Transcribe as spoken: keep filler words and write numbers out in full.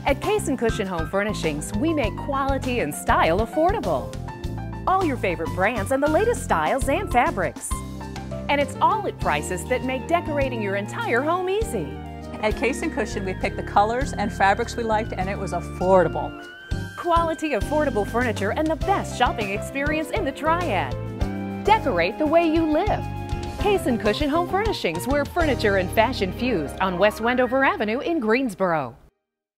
At Case and Cushion Home Furnishings, we make quality and style affordable. All your favorite brands and the latest styles and fabrics. And it's all at prices that make decorating your entire home easy. At Case and Cushion, we picked the colors and fabrics we liked, and it was affordable. Quality, affordable furniture and the best shopping experience in the Triad. Decorate the way you live. Case and Cushion Home Furnishings, where furniture and fashion fuse on West Wendover Avenue in Greensboro.